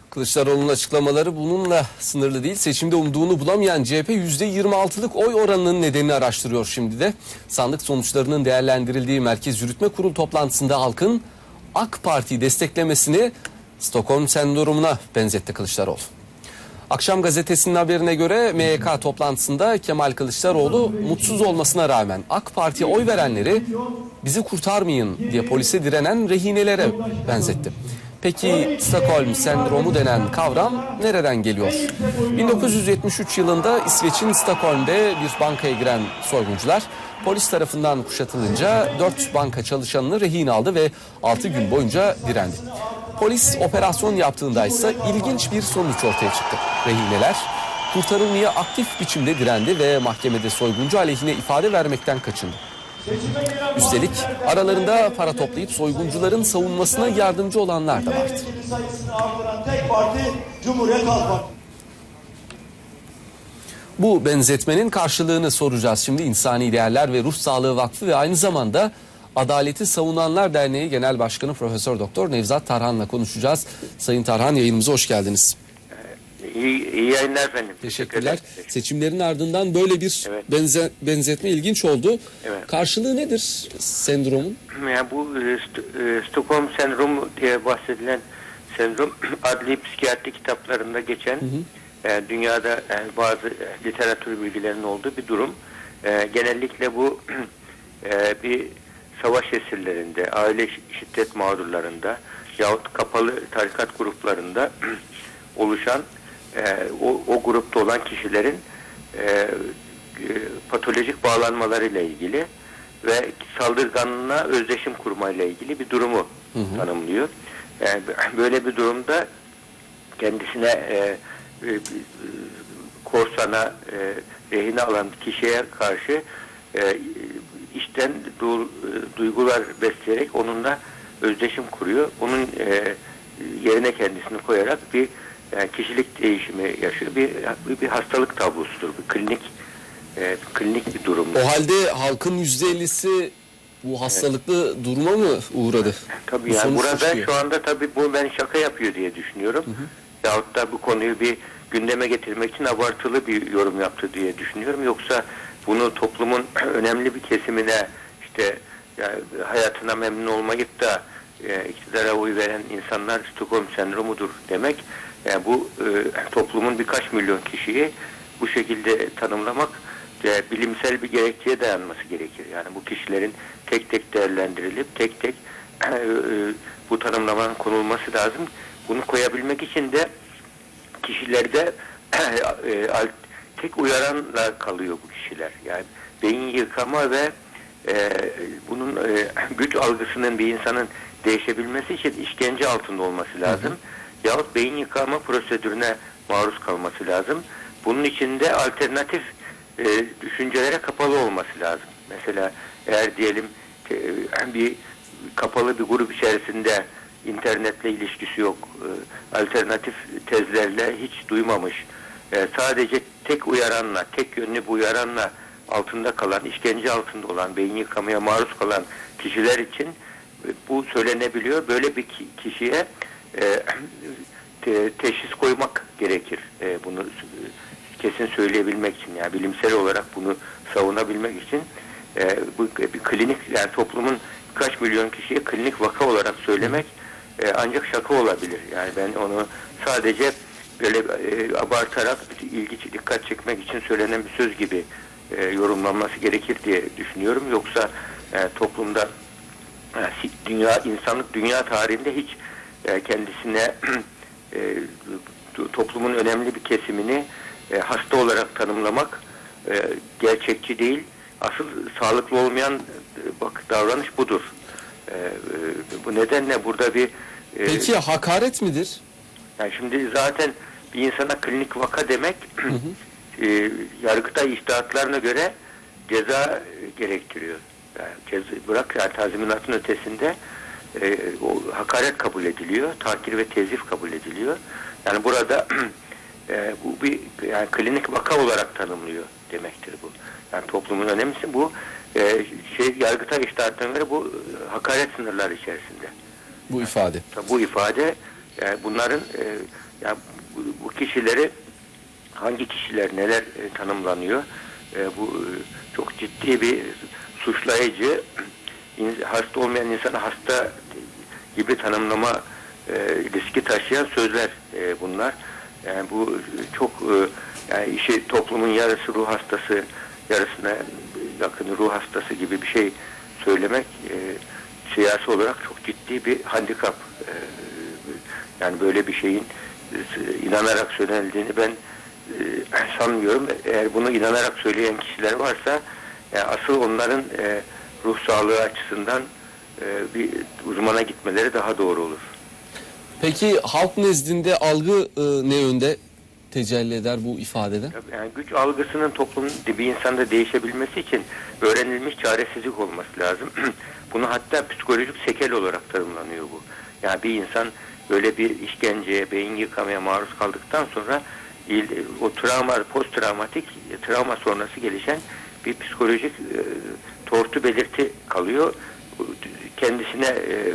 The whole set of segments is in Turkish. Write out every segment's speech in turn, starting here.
Kılıçdaroğlu'nun açıklamaları bununla sınırlı değil. Seçimde umduğunu bulamayan CHP %26'lık oy oranının nedenini araştırıyor şimdi de. Sandık sonuçlarının değerlendirildiği Merkez Yürütme Kurulu toplantısında halkın AK Parti'yi desteklemesini Stockholm sendromuna benzetti Kılıçdaroğlu. Akşam gazetesinin haberine göre MYK toplantısında Kemal Kılıçdaroğlu mutsuz olmasına rağmen AK Parti'ye oy verenleri bizi kurtarmayın diye polise direnen rehinelere benzetti. Peki Stockholm sendromu denen kavram nereden geliyor? 1973 yılında İsveç'in Stockholm'de bir bankaya giren soyguncular polis tarafından kuşatılınca 4 banka çalışanını rehin aldı ve 6 gün boyunca direndi. Polis operasyon yaptığında ise ilginç bir sonuç ortaya çıktı. Rehineler kurtarılmaya aktif biçimde direndi ve mahkemede soyguncu aleyhine ifade vermekten kaçındı. Üstelik aralarında para toplayıp soyguncuların savunmasına yardımcı olanlar da vardı. Bu benzetmenin karşılığını soracağız şimdi. İnsani Değerler ve Ruh Sağlığı Vakfı ve aynı zamanda Adaleti Savunanlar Derneği Genel Başkanı Profesör Doktor Nevzat Tarhan'la konuşacağız. Sayın Tarhan, yayınımıza hoş geldiniz. İyi yayınlar efendim. Teşekkürler. Seçimlerin ardından böyle bir benzetme ilginç oldu. Evet. Karşılığı nedir sendromun? Yani bu Stockholm sendromu diye bahsedilen sendrom adli psikiyatri kitaplarında geçen dünyada bazı literatür bilgilerinin olduğu bir durum. Genellikle bu bir savaş esirlerinde, aile şiddet mağdurlarında yahut kapalı tarikat gruplarında oluşan o grupta olan kişilerin patolojik bağlanmalarıyla ilgili ve saldırganlığa özdeşim kurmayla ilgili bir durumu tanımlıyor. Yani böyle bir durumda kendisine korsana rehine alan kişiye karşı içten duygular besleyerek onunla özdeşim kuruyor. Onun yerine kendisini koyarak bir kişilik değişimi yaşıyor. Bir hastalık tablosudur. Bir klinik bir durum. O halde halkın %50'si bu hastalıklı duruma mı uğradı? Tabii yani burada şu anda tabii bu ben şaka yapıyor diye düşünüyorum. Yahut da bu konuyu bir gündeme getirmek için abartılı bir yorum yaptı diye düşünüyorum. Yoksa bunu toplumun önemli bir kesimine işte yani hayatına memnun olmayıp da iktidara oy veren insanlar Stockholm sendromudur demek. Yani bu toplumun birkaç milyon kişiyi bu şekilde tanımlamak bilimsel bir gerekçeye dayanması gerekir. Yani bu kişilerin tek tek değerlendirilip tek tek bu tanımlamanın konulması lazım. Bunu koyabilmek için de kişilerde tek uyaranla kalıyor bu kişiler. Yani beyin yıkama ve bunun güç algısının bir insanın değişebilmesi için işkence altında olması lazım. Yahut beyin yıkama prosedürüne maruz kalması lazım. Bunun için de alternatif düşüncelere kapalı olması lazım. Mesela eğer diyelim bir kapalı bir grup içerisinde internetle ilişkisi yok, alternatif tezlerle hiç duymamış, sadece tek uyaranla, tek yönlü bir uyaranla altında kalan, işkence altında olan, beyin yıkamaya maruz kalan kişiler için bu söylenebiliyor. Böyle bir kişiye teşhis koymak gerekir. Bunu kesin söyleyebilmek için, yani bilimsel olarak bunu savunabilmek için bu bir klinik, yani toplumun kaç milyon kişiye klinik vaka olarak söylemek ancak şaka olabilir. Yani ben onu sadece böyle abartarak dikkat çekmek için söylenen bir söz gibi yorumlanması gerekir diye düşünüyorum. Yoksa toplumda insanlık dünya tarihinde hiç kendisine toplumun önemli bir kesimini hasta olarak tanımlamak gerçekçi değil. Asıl sağlıklı olmayan davranış budur. Bu nedenle burada bir peki hakaret midir? Yani şimdi zaten bir insana klinik vaka demek Yargıtay içtihatlarına göre ceza gerektiriyor. Yani bırak yani tazminatın ötesinde o hakaret kabul ediliyor, tahkir ve tezif kabul ediliyor. Yani burada bu bir yani klinik vaka olarak tanımlıyor demektir bu. Yani toplumun önemlisi bu. Yargıtay içtihatlarına göre bu hakaret sınırları içerisinde. Bu ifade. Bu ifade bunların yani bu kişileri hangi kişiler neler tanımlanıyor? Bu çok ciddi bir suçlayıcı, hasta olmayan insanı hasta gibi tanımlama riski taşıyan sözler bunlar. Yani bu çok yani işi toplumun yarısı ruh hastası, yarısına yakını ruh hastası gibi bir şey söylemek siyasi olarak çok ciddi bir handikap. Yani böyle bir şeyin inanarak söylenildiğini ben sanmıyorum. Eğer bunu inanarak söyleyen kişiler varsa asıl onların ruh sağlığı açısından bir uzmana gitmeleri daha doğru olur. Peki halk nezdinde algı ne yönde tecelli eder bu ifadede? Yani güç algısının toplumun bir insanda değişebilmesi için öğrenilmiş çaresizlik olması lazım. Bunu hatta psikolojik sekel olarak tanımlanıyor bu. Yani bir insan böyle bir işkenceye, beyin yıkamaya maruz kaldıktan sonra o travma, post travmatik travma sonrası gelişen bir psikolojik tortu belirti kalıyor. Kendisine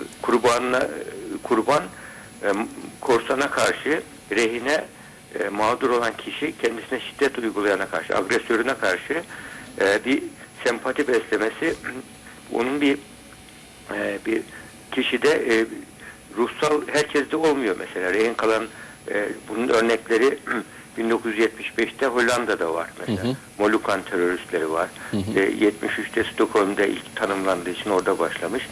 kurban korsana karşı rehine mağdur olan kişi kendisine şiddet uygulayana karşı, agresörüne karşı bir sempati beslemesi, onun bir kişide ruhsal, herkeste olmuyor mesela. Rehin kalan bunun örnekleri 1975'te Hollanda'da var mesela. Molukan teröristleri var. 73'te Stockholm'da ilk tanımlandığı için orada başlamış.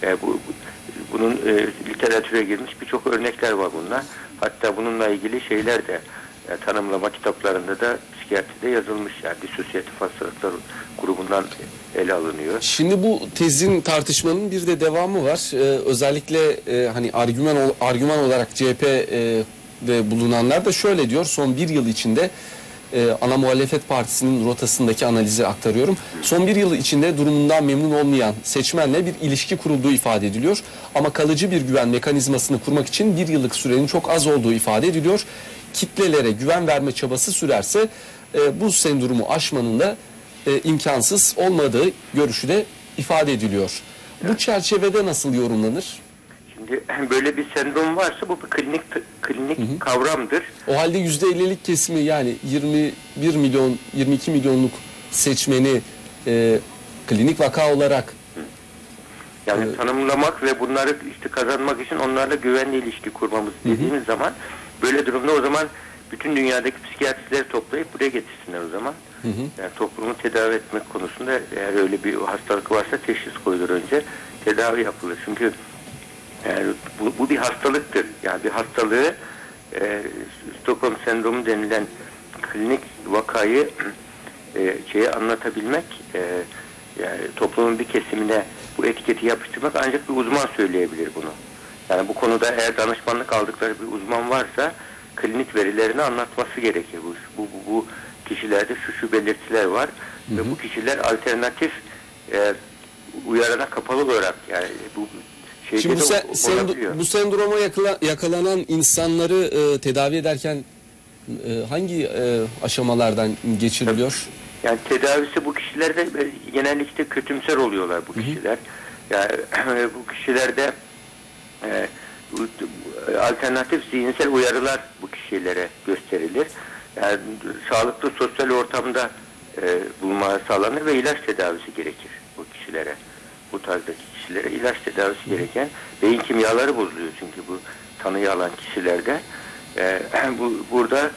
Bunun literatüre girmiş birçok örnekler var bunlar. Hatta bununla ilgili şeyler de tanımlama kitaplarında da psikiyatride yazılmış. Yani disosyatif hastalıklar grubundan ele alınıyor. Şimdi bu tezin tartışmanın bir de devamı var. Özellikle hani argüman olarak CHP'de bulunanlar da şöyle diyor. Son bir yıl içinde ana muhalefet partisinin rotasındaki analizi aktarıyorum. Son bir yıl içinde durumundan memnun olmayan seçmenle bir ilişki kurulduğu ifade ediliyor. Ama kalıcı bir güven mekanizmasını kurmak için bir yıllık sürenin çok az olduğu ifade ediliyor. Kitlelere güven verme çabası sürerse bu sendromu aşmanın da imkansız olmadığı görüşü de ifade ediliyor. Bu çerçevede nasıl yorumlanır? Şimdi böyle bir sendrom varsa bu bir klinik kavramdır. O halde %50'lik kesimi, yani 21 milyon 22 milyonluk seçmeni klinik vaka olarak yani tanımlamak ve bunları işte kazanmak için onlarla güvenli ilişki kurmamız dediğimiz zaman, böyle durumda o zaman bütün dünyadaki psikiyatristleri toplayıp buraya getirsinler o zaman. Yani toplumu tedavi etmek konusunda eğer öyle bir hastalık varsa teşhis koyulur, önce tedavi yapılır. Çünkü yani bu bir hastalıktır. Yani bir hastalığı Stockholm sendromu denilen klinik vakayı anlatabilmek, yani toplumun bir kesimine bu etiketi yapıştırmak ancak bir uzman söyleyebilir bunu. Yani bu konuda eğer danışmanlık aldıkları bir uzman varsa klinik verilerini anlatması gerekir. Bu kişilerde şu belirtiler var ve bu kişiler alternatif uyarana kapalı olarak, yani bu şimdi bu sendroma yakalanan insanları tedavi ederken hangi aşamalardan geçiriliyor? Yani tedavisi bu kişilerde genellikle kötümser oluyorlar bu kişiler. Yani bu kişilerde alternatif zihinsel uyarılar bu kişilere gösterilir. Yani sağlıklı sosyal ortamda bulunma sağlanır ve ilaç tedavisi gerekir bu kişilere. Bu tarzdaki kişilere ilaç tedavisi gereken, beyin kimyaları bozuluyor çünkü bu tanıyı alan kişilerde. Burada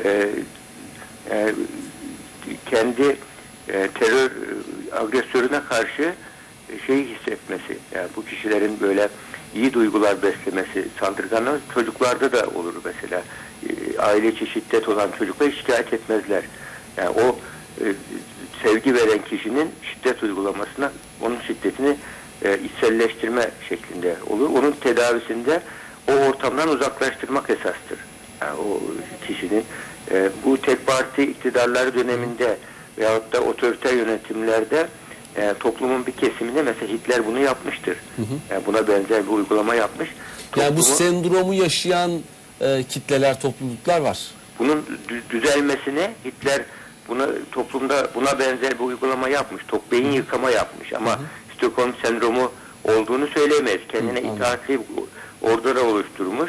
kendi terör agresörüne karşı hissetmesi, yani bu kişilerin böyle iyi duygular beslemesi, saldırganlar çocuklarda da olur mesela. Aile içi şiddet olan çocuklar şikayet etmezler. Yani o sevgi veren kişinin şiddet uygulamasına onun şiddetini içselleştirme şeklinde olur. Onun tedavisinde o ortamdan uzaklaştırmak esastır. Yani o kişinin bu tek parti iktidarları döneminde veyahut da otoriter yönetimlerde toplumun bir kesiminde, mesela Hitler bunu yapmıştır. Yani buna benzer bir uygulama yapmış. Yani bu sendromu yaşayan kitleler, topluluklar var. Bunun düzelmesine Hitler toplumda buna benzer bir uygulama yapmış. Beyin yıkama yapmış ama Stockholm sendromu olduğunu söyleyemeyiz. Kendine itaatli ordular oluşturmuş.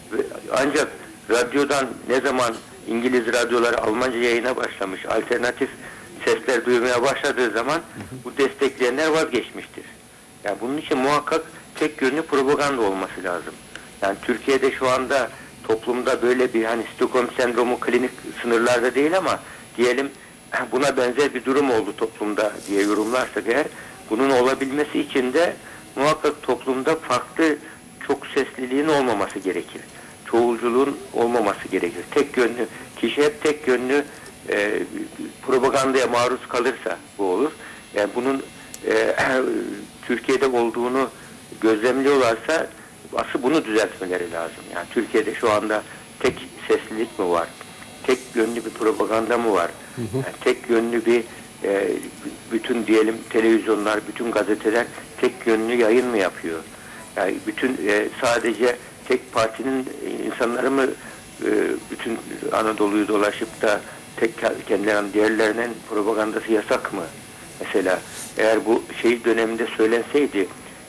Ancak radyodan ne zaman İngiliz radyoları Almanca yayına başlamış, alternatif sesler duymaya başladığı zaman bu destekleyenler vazgeçmiştir. Yani bunun için muhakkak tek yönlü propaganda olması lazım. Yani Türkiye'de şu anda toplumda böyle bir hani Stockholm sendromu klinik sınırlarda değil ama diyelim buna benzer bir durum oldu toplumda diye yorumlarsak eğer, bunun olabilmesi için de muhakkak toplumda farklı çok sesliliğin olmaması gerekir. Çoğulculuğun olmaması gerekir. Tek yönlü, kişi hep tek yönlü propagandaya maruz kalırsa bu olur. Yani bunun Türkiye'de olduğunu gözlemliyorlarsa asıl bunu düzeltmeleri lazım. Yani Türkiye'de şu anda tek seslilik mi var? Tek yönlü bir propaganda mı var? Yani tek yönlü bir bütün diyelim televizyonlar, bütün gazeteler tek yönlü yayın mı yapıyor? Yani bütün sadece tek partinin insanları mı bütün Anadolu'yu dolaşıp da tek kendilerinin diğerlerinin propagandası yasak mı? Mesela eğer bu döneminde söylenseydi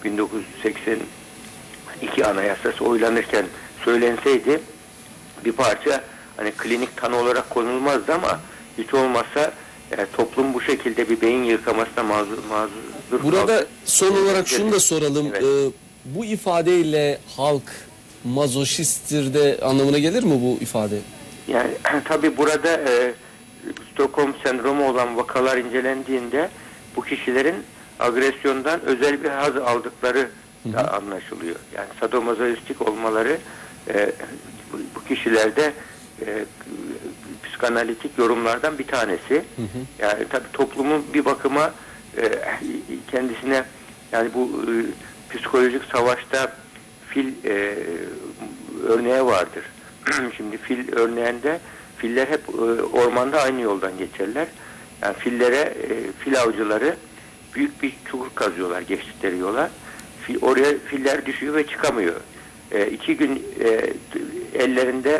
1982 Anayasası oylanırken söylenseydi bir parça hani klinik tanı olarak konulmazdı ama hiç olmazsa toplum bu şekilde bir beyin yıkamasına mazur Burada kaldı. son olarak şunu da soralım. Evet. Bu ifadeyle halk mazoşisttir de anlamına gelir mi bu ifade? Yani tabii burada Stockholm sendromu olan vakalar incelendiğinde bu kişilerin agresyondan özel bir haz aldıkları da anlaşılıyor. Yani sadomazoistik olmaları bu kişilerde psikanalitik yorumlardan bir tanesi. Yani tabii toplumun bir bakıma kendisine yani bu psikolojik savaşta fil örneği vardır. Şimdi fil örneğinde filler hep ormanda aynı yoldan geçerler. Yani fil avcıları büyük bir çukur kazıyorlar geçtikleri yola. Oraya filler düşüyor ve çıkamıyor. 2 gün ellerinde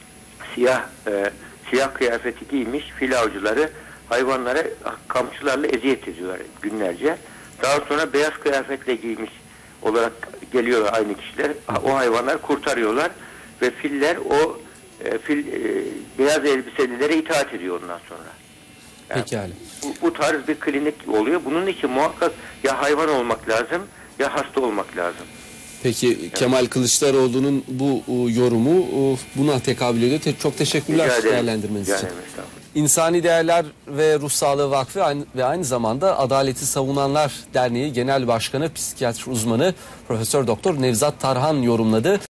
siyah kıyafeti giymiş fil avcıları hayvanlara kamçılarla eziyet ediyorlar günlerce. Daha sonra beyaz kıyafetle giymiş olarak geliyorlar aynı kişiler. O hayvanlar kurtarıyorlar ve filler beyaz elbiselilere itaat ediyor ondan sonra. Yani Pekala. bu tarz bir klinik oluyor. Bunun için muhakkak ya hayvan olmak lazım ya hasta olmak lazım. Peki Kemal Kılıçdaroğlu'nun bu yorumu buna tekabül ediyor. Çok teşekkürler değerlendirmeniz için. İnsani Değerler ve Ruh Sağlığı Vakfı ve aynı zamanda Adaleti Savunanlar Derneği Genel Başkanı, psikiyatri uzmanı Profesör Doktor Nevzat Tarhan yorumladı.